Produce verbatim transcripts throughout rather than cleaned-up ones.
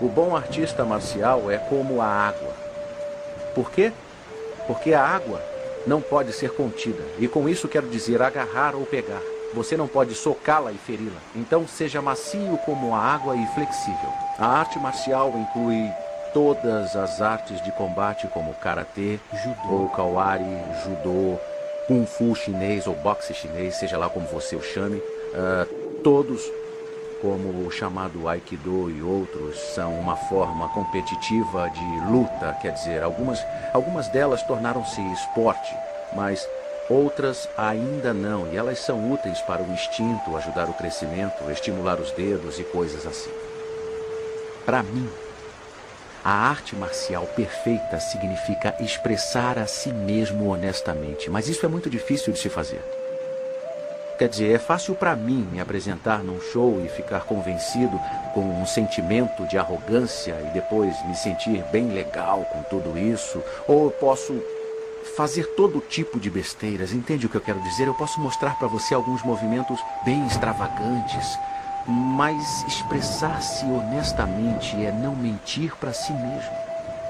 O bom artista marcial é como a água. Por quê? Porque a água não pode ser contida. E com isso quero dizer agarrar ou pegar. Você não pode socá-la e feri-la. Então seja macio como a água e flexível. A arte marcial inclui todas as artes de combate como karatê, judô, ou kawari, judô, kung fu chinês ou boxe chinês, seja lá como você o chame. Uh, todos, como o chamado aikido e outros, são uma forma competitiva de luta. Quer dizer, algumas, algumas delas tornaram-se esporte, mas outras ainda não, e elas são úteis para o instinto, ajudar o crescimento, estimular os dedos e coisas assim. Para mim, a arte marcial perfeita significa expressar a si mesmo honestamente, mas isso é muito difícil de se fazer. Quer dizer, é fácil para mim me apresentar num show e ficar convencido com um sentimento de arrogância e depois me sentir bem legal com tudo isso, ou eu posso fazer todo tipo de besteiras, entende o que eu quero dizer? Eu posso mostrar para você alguns movimentos bem extravagantes, mas expressar-se honestamente é não mentir para si mesmo.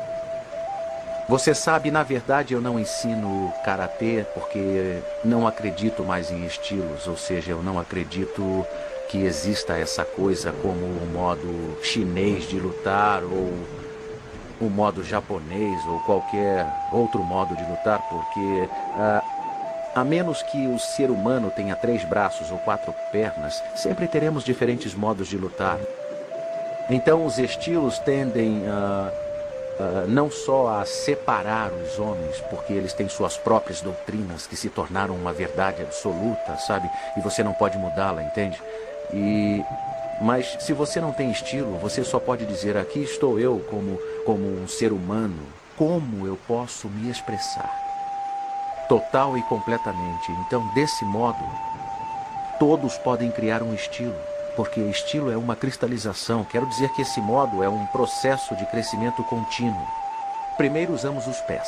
Você sabe, na verdade eu não ensino karatê porque não acredito mais em estilos, ou seja, eu não acredito que exista essa coisa como o modo chinês de lutar ou o modo japonês ou qualquer outro modo de lutar, porque uh, a menos que o ser humano tenha três braços ou quatro pernas, sempre teremos diferentes modos de lutar. Então os estilos tendem a uh, uh, não só a separar os homens, porque eles têm suas próprias doutrinas que se tornaram uma verdade absoluta, sabe? E você não pode mudá-la, entende? E Mas se você não tem estilo, você só pode dizer: aqui estou eu como, como um ser humano. Como eu posso me expressar? Total e completamente. Então, desse modo, todos podem criar um estilo, porque estilo é uma cristalização. Quero dizer que esse modo é um processo de crescimento contínuo. Primeiro usamos os pés.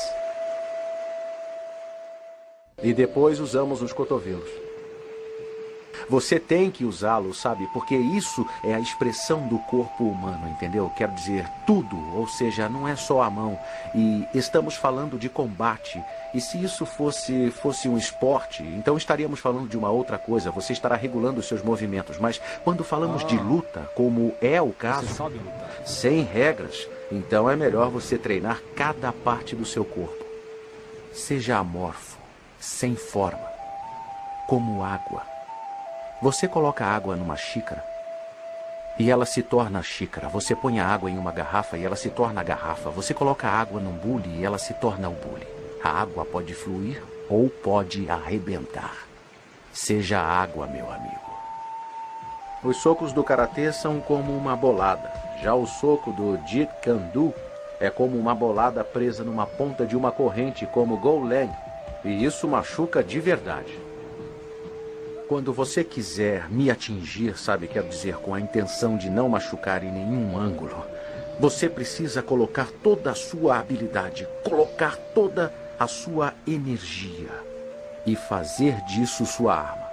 E depois usamos os cotovelos. Você tem que usá-lo, sabe? Porque isso é a expressão do corpo humano, entendeu? Quero dizer, tudo, ou seja, não é só a mão. E estamos falando de combate. E se isso fosse, fosse um esporte, então estaríamos falando de uma outra coisa. Você estará regulando os seus movimentos. Mas quando falamos ah. de luta, como é o caso, você sabe lutar. Sem regras, então é melhor você treinar cada parte do seu corpo. Seja amorfo, sem forma, como água. Você coloca a água numa xícara e ela se torna xícara. Você põe a água em uma garrafa e ela se torna a garrafa. Você coloca a água num bule e ela se torna o bule. A água pode fluir ou pode arrebentar. Seja água, meu amigo. Os socos do karatê são como uma bolada. Já o soco do Jeet Kune Do é como uma bolada presa numa ponta de uma corrente, como Golen. E isso machuca de verdade. Quando você quiser me atingir, sabe, quero dizer, com a intenção de não machucar em nenhum ângulo, você precisa colocar toda a sua habilidade, colocar toda a sua energia e fazer disso sua arma.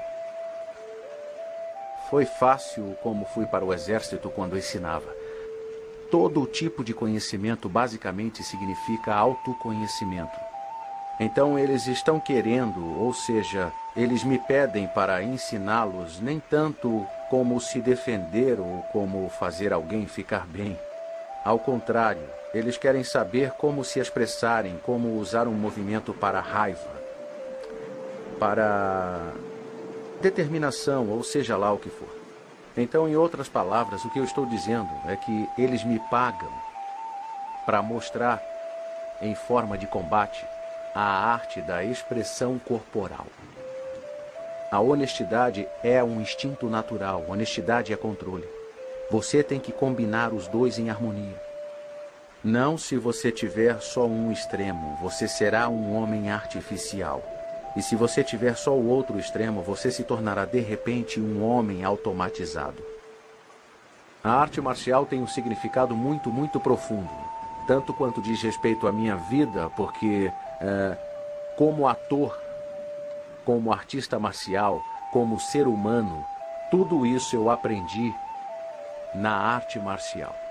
Foi fácil como fui para o exército quando ensinava. Todo tipo de conhecimento basicamente significa autoconhecimento. Então eles estão querendo, ou seja, eles me pedem para ensiná-los nem tanto como se defender ou como fazer alguém ficar bem. Ao contrário, eles querem saber como se expressarem, como usar um movimento para raiva, para determinação, ou seja lá o que for. Então, em outras palavras, o que eu estou dizendo é que eles me pagam para mostrar, em forma de combate, a arte da expressão corporal. A honestidade é um instinto natural. Honestidade é controle. Você tem que combinar os dois em harmonia. Não se você tiver só um extremo, você será um homem artificial. E se você tiver só o outro extremo, você se tornará de repente um homem automatizado. A arte marcial tem um significado muito, muito profundo. Tanto quanto diz respeito à minha vida, porque é, como ator, como artista marcial, como ser humano, tudo isso eu aprendi na arte marcial.